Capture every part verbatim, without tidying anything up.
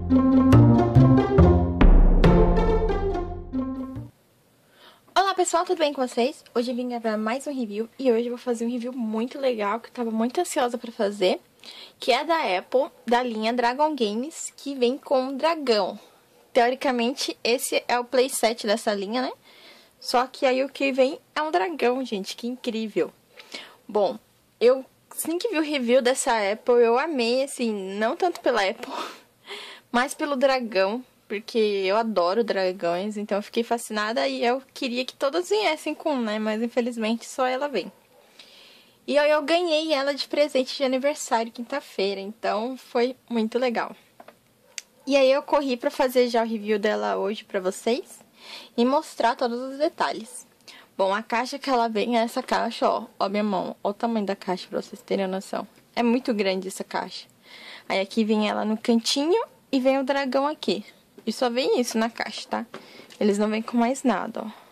Olá pessoal, tudo bem com vocês? Hoje eu vim gravar mais um review e hoje eu vou fazer um review muito legal que eu tava muito ansiosa pra fazer, que é da Apple, da linha Dragon Games, que vem com um dragão. Teoricamente esse é o playset dessa linha, né? Só que aí o que vem é um dragão, gente, que incrível. Bom, eu assim que vi o review dessa Apple, eu amei, assim, não tanto pela Apple, mas pelo dragão. Porque eu adoro dragões, então eu fiquei fascinada e eu queria que todas viessem com, né? Mas infelizmente só ela vem. E aí eu ganhei ela de presente de aniversário quinta-feira, então foi muito legal. E aí eu corri pra fazer já o review dela hoje pra vocês e mostrar todos os detalhes. Bom, a caixa que ela vem é essa caixa, ó. Ó minha mão, ó o tamanho da caixa pra vocês terem noção. É muito grande essa caixa. Aí aqui vem ela no cantinho e vem o dragão aqui. E só vem isso na caixa, tá? Eles não vêm com mais nada, ó.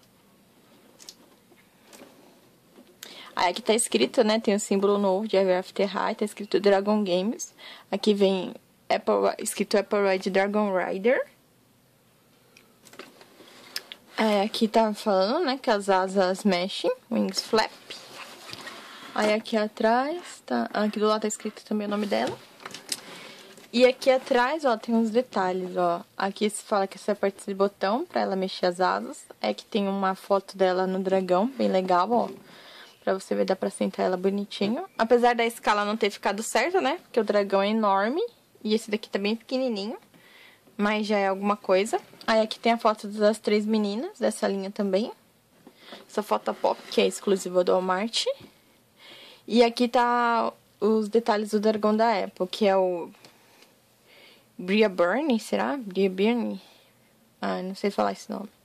Aí aqui tá escrito, né? Tem o símbolo novo de Ever After High, tá escrito Dragon Games. Aqui vem Apple, escrito Apple Ride Dragon Rider. Aí aqui tá falando, né? Que as asas mexem, wings flap. Aí aqui atrás, tá... Aqui do lado tá escrito também o nome dela. E aqui atrás, ó, tem uns detalhes, ó. Aqui se fala que essa é a parte desse botão pra ela mexer as asas. É que tem uma foto dela no dragão, bem legal, ó. Pra você ver, dá pra sentar ela bonitinho. Apesar da escala não ter ficado certa, né? Porque o dragão é enorme. E esse daqui tá bem pequenininho. Mas já é alguma coisa. Aí aqui tem a foto das três meninas, dessa linha também. Essa foto pop, que é exclusiva do Walmart. E aqui tá os detalhes do dragão da Apple, que é o... Bria Byrne, será? Bria Byrne? Ah, não sei falar esse nome.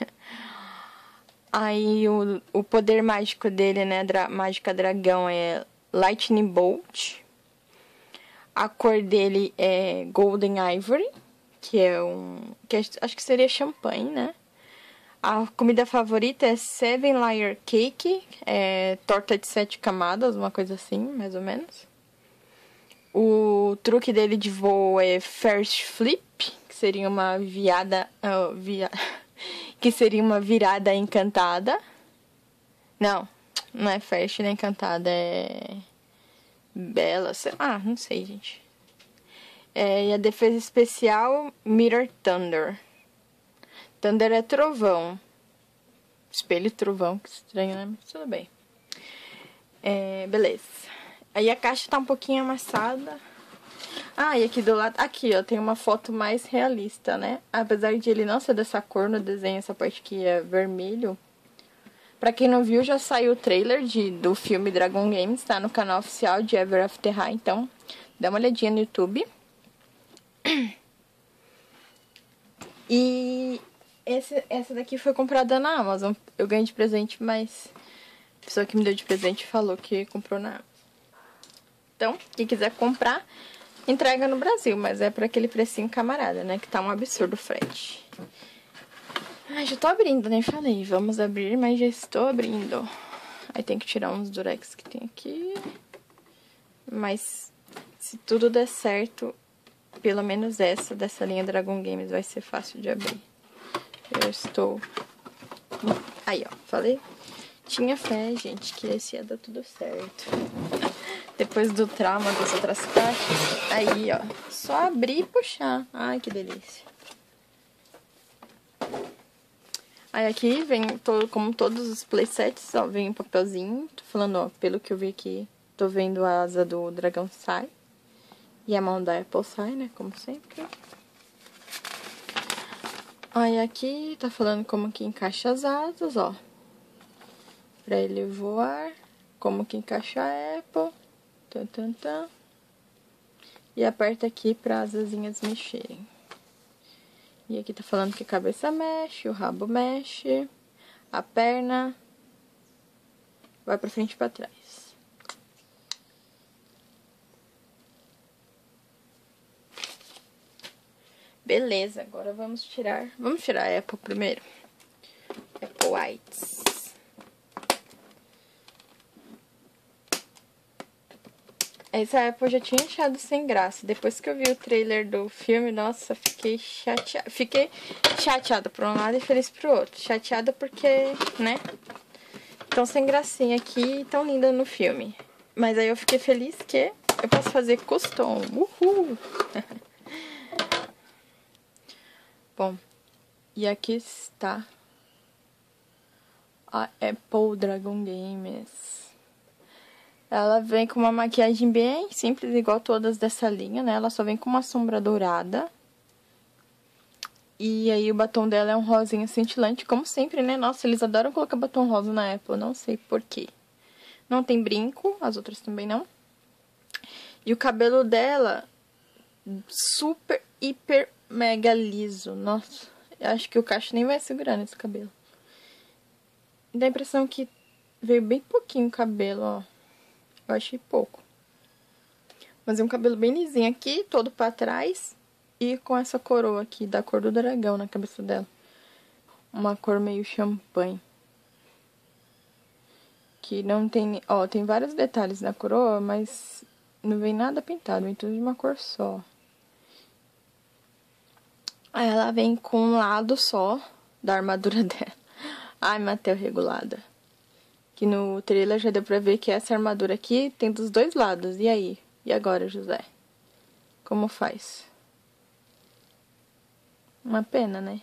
Aí o, o poder mágico dele, né? Dra mágica dragão é Lightning Bolt. A cor dele é Golden Ivory, que é um... que é, acho que seria champanhe, né? A comida favorita é Seven Layer Cake, é torta de sete camadas, uma coisa assim, mais ou menos. O truque dele de voo é First Flip, que seria uma viada, uh, via, que seria uma virada encantada. Não, não é First nem encantada, é Bela, sei lá, não sei, gente. É, e a defesa especial Mirror Thunder. Thunder é trovão. Espelho trovão, que estranho, né? Mas tudo bem. É, beleza. Aí a caixa tá um pouquinho amassada. Ah, e aqui do lado... Aqui, ó, tem uma foto mais realista, né? Apesar de ele não ser dessa cor no desenho, essa parte aqui é vermelho. Pra quem não viu, já saiu o trailer de, do filme Dragon Games, tá? No canal oficial de Ever After High, então dá uma olhadinha no YouTube. E esse, essa daqui foi comprada na Amazon. Eu ganhei de presente, mas a pessoa que me deu de presente falou que comprou na Amazon. Então, quem quiser comprar, entrega no Brasil, mas é por aquele precinho camarada, né? Que tá um absurdo o frete. Ai, já tô abrindo, nem falei. Vamos abrir, mas já estou abrindo. Aí tem que tirar uns durex que tem aqui. Mas, se tudo der certo, pelo menos essa dessa linha Dragon Games vai ser fácil de abrir. Eu estou... Aí, ó, falei. Tinha fé, gente, que esse ia dar tudo certo. Depois do trauma das outras caixas. Aí, ó. Só abrir e puxar. Ai, que delícia. Aí aqui vem, todo, como todos os playsets, ó, vem um papelzinho. Tô falando, ó, pelo que eu vi aqui, tô vendo a asa do dragão sai. E a mão da Apple sai, né, como sempre. Aí aqui tá falando como que encaixa as asas, ó. Pra ele voar. Como que encaixa a Apple. Tan, tan, tan. E aperta aqui para as asinhas mexerem. E aqui tá falando que a cabeça mexe, o rabo mexe, a perna vai pra frente e pra trás. Beleza, agora vamos tirar... Vamos tirar a Apple primeiro. Apple Whites. Essa época eu já tinha achado sem graça. Depois que eu vi o trailer do filme, nossa, fiquei chateada. Fiquei chateada por um lado e feliz pro outro. Chateada porque, né, tão sem gracinha aqui e tão linda no filme. Mas aí eu fiquei feliz que eu posso fazer custom. Uhul! Bom, e aqui está a Apple Dragon Games. Ela vem com uma maquiagem bem simples, igual todas dessa linha, né? Ela só vem com uma sombra dourada. E aí o batom dela é um rosinha cintilante, como sempre, né? Nossa, eles adoram colocar batom rosa na Apple, não sei porquê. Não tem brinco, as outras também não. E o cabelo dela, super, hiper, mega liso. Nossa, eu acho que o cacho nem vai segurar nesse cabelo. Dá a impressão que veio bem pouquinho o cabelo, ó. Eu achei pouco. Mas é um cabelo bem lisinho aqui, todo pra trás. E com essa coroa aqui, da cor do dragão na cabeça dela. Uma cor meio champanhe. Que não tem... Ó, tem vários detalhes na coroa, mas não vem nada pintado. Vem tudo de uma cor só. Aí ela vem com um lado só da armadura dela. Ai, Mateu regulada. Que no trailer já deu pra ver que essa armadura aqui tem dos dois lados. E aí? E agora, José? Como faz? Uma pena, né?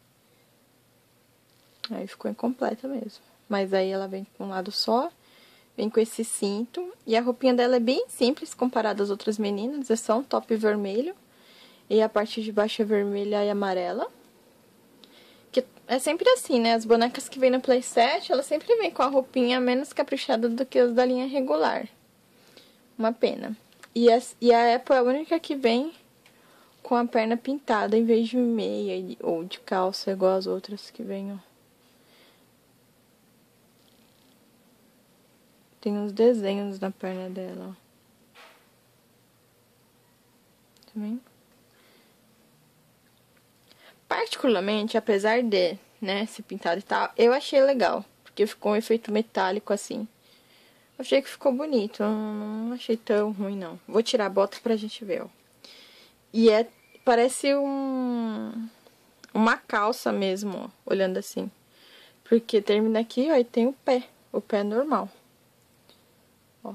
Aí ficou incompleta mesmo. Mas aí ela vem com um lado só. Vem com esse cinto. E a roupinha dela é bem simples comparada às outras meninas. É só um top vermelho. E a parte de baixo é vermelha e amarela. Que é sempre assim, né? As bonecas que vêm no playset, elas sempre vêm com a roupinha menos caprichada do que as da linha regular. Uma pena. E a, e a Apple é a única que vem com a perna pintada em vez de meia ou de calça, igual as outras que vêm, ó. Tem uns desenhos na perna dela, ó. Tá vendo? Particularmente, apesar de, né, ser pintado e tal, eu achei legal. Porque ficou um efeito metálico assim. Achei que ficou bonito. Não achei tão ruim, não. Vou tirar a bota pra gente ver, ó. E é... Parece um... Uma calça mesmo, ó. Olhando assim. Porque termina aqui, ó, e tem o pé. O pé normal. Ó.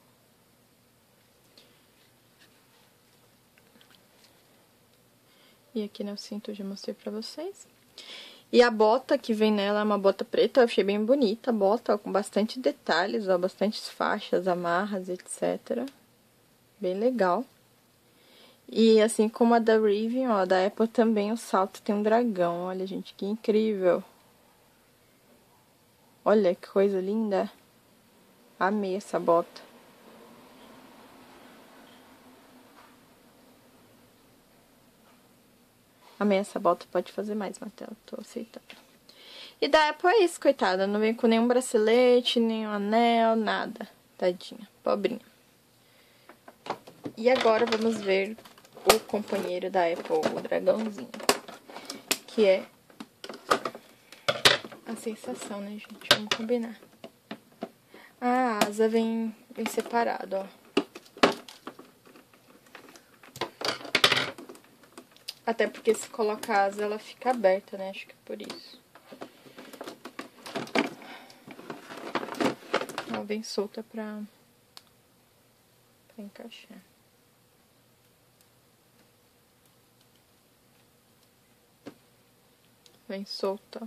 E aqui no cinto eu já mostrei pra vocês. E a bota que vem nela é uma bota preta, eu achei bem bonita a bota, ó, com bastante detalhes, ó, bastantes faixas, amarras, etcétera. Bem legal. E assim como a da Rivian, ó, da Apple também o salto tem um dragão, olha gente, que incrível. Olha que coisa linda. Amei essa bota. Amei essa bota, pode fazer mais, Matheus, tô aceitando. E da Apple é isso, coitada, não vem com nenhum bracelete, nenhum anel, nada. Tadinha, pobrinha. E agora vamos ver o companheiro da Apple, o dragãozinho. Que é a sensação, né, gente? Vamos combinar. A asa vem, vem separado, ó. Até porque se colocar a asa, ela fica aberta, né? Acho que é por isso. Ela vem solta pra, pra encaixar. Vem solta.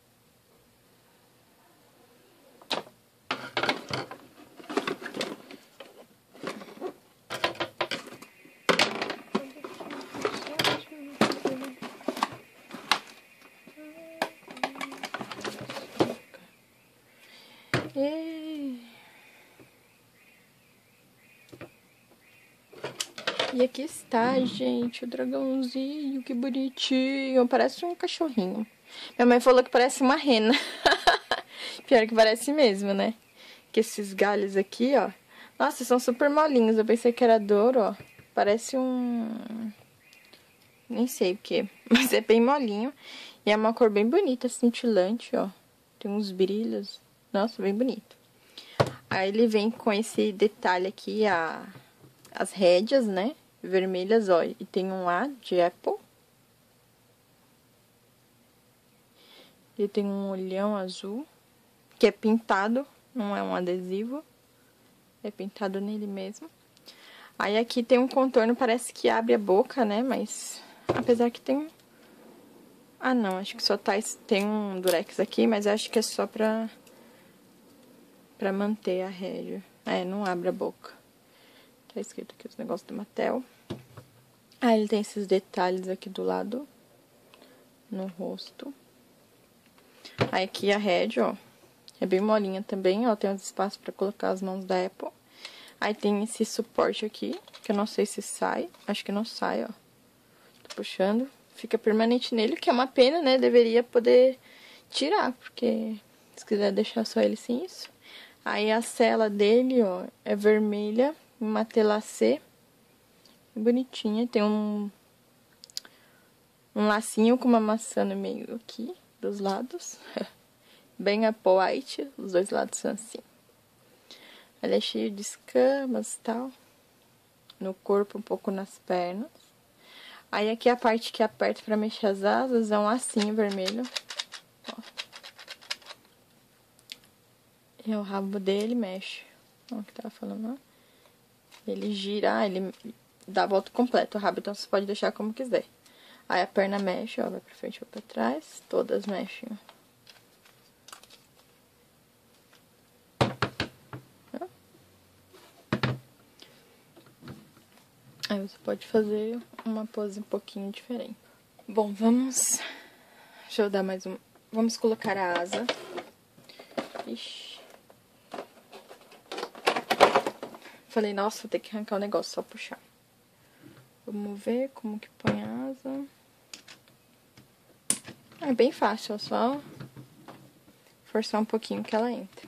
E aqui está, gente, o dragãozinho, que bonitinho, parece um cachorrinho. Minha mãe falou que parece uma rena. Pior que parece mesmo, né? Que esses galhos aqui, ó, nossa, são super molinhos, eu pensei que era douro, ó. Parece um... nem sei o que, mas é bem molinho. E é uma cor bem bonita, cintilante, ó. Tem uns brilhos, nossa, bem bonito. Aí ele vem com esse detalhe aqui, a... as rédeas, né? Vermelhas, ó. E tem um A de Apple. E tem um olhão azul, que é pintado, não é um adesivo. É pintado nele mesmo. Aí aqui tem um contorno, parece que abre a boca, né? Mas, apesar que tem... Ah, não, acho que só tá... Tem um durex aqui, mas acho que é só pra... Pra manter a rédea. É, não abre a boca. Tá escrito aqui os negócios do Mattel. Aí ele tem esses detalhes aqui do lado. No rosto. Aí aqui a rédea, ó. É bem molinha também, ó. Tem uns espaços pra colocar as mãos da Apple. Aí tem esse suporte aqui, que eu não sei se sai. Acho que não sai, ó. Tô puxando. Fica permanente nele, que é uma pena, né? Deveria poder tirar, porque se quiser deixar só ele sem isso. Aí a cela dele, ó, é vermelha, uma telacê. Bonitinha. Tem um... Um lacinho com uma maçã no meio aqui, dos lados. Bem Apple White, os dois lados são assim. Ele é cheio de escamas e tal. No corpo, um pouco nas pernas. Aí aqui a parte que aperta pra mexer as asas é um lacinho vermelho. Ó. E o rabo dele mexe. Ó, o que tava falando, ó. Ele gira, ah, ele dá a volta completa o rabo, então você pode deixar como quiser. Aí a perna mexe, ó, vai pra frente ou pra trás. Todas mexem, ó. Aí você pode fazer uma pose um pouquinho diferente. Bom, vamos... Deixa eu dar mais um... Vamos colocar a asa. Ixi. Falei, nossa, vou ter que arrancar o negócio, só puxar. Vamos ver como que põe a asa. É bem fácil, ó, só forçar um pouquinho que ela entra.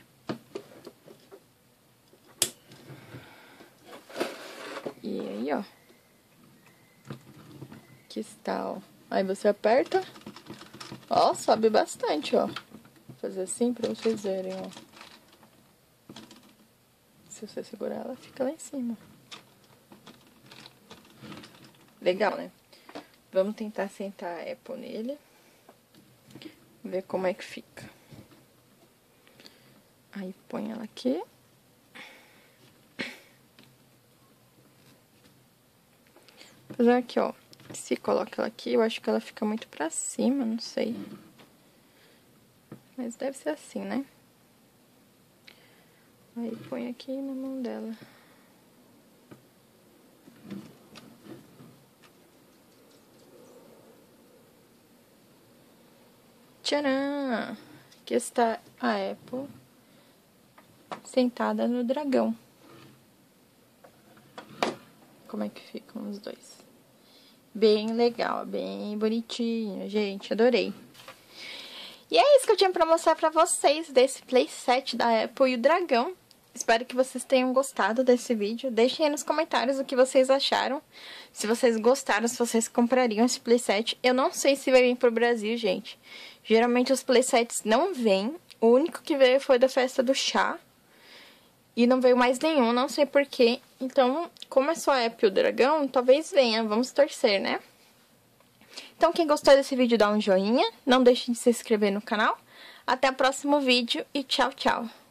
E aí, ó. Aqui está, ó. Aí você aperta. Ó, sobe bastante, ó. Vou fazer assim pra vocês verem, ó. Se você segurar, ela fica lá em cima. Legal, né? Vamos tentar sentar a Apple nele. Ver como é que fica. Aí põe ela aqui. Apesar que, ó, se coloca ela aqui, eu acho que ela fica muito pra cima, não sei. Mas deve ser assim, né? Aí põe aqui na mão dela. Tcharam! Aqui está a Apple sentada no dragão. Como é que ficam os dois? Bem legal, bem bonitinho, gente, adorei. E é isso que eu tinha pra mostrar pra vocês desse playset da Apple e o dragão. Espero que vocês tenham gostado desse vídeo. Deixem aí nos comentários o que vocês acharam. Se vocês gostaram, se vocês comprariam esse playset. Eu não sei se vai vir pro Brasil, gente. Geralmente os playsets não vêm. O único que veio foi da festa do chá. E não veio mais nenhum, não sei porquê. Então, como é só a Apple e o dragão, talvez venha. Vamos torcer, né? Então, quem gostou desse vídeo, dá um joinha. Não deixe de se inscrever no canal. Até o próximo vídeo e tchau, tchau.